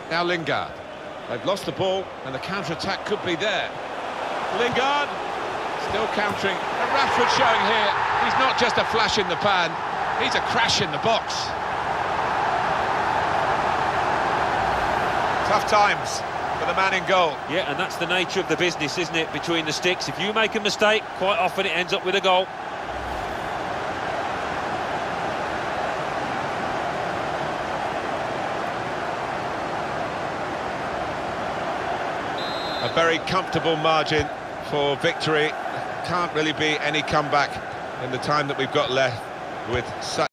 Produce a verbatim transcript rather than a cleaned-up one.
Now Lingard. They've lost the ball, and the counter-attack could be there. Lingard, still countering. And Rashford showing here, he's not just a flash in the pan, he's a crash in the box. Tough times for the man in goal. Yeah, and that's the nature of the business, isn't it, between the sticks. If you make a mistake, quite often it ends up with a goal. A very comfortable margin for victory. Can't really be any comeback in the time that we've got left with such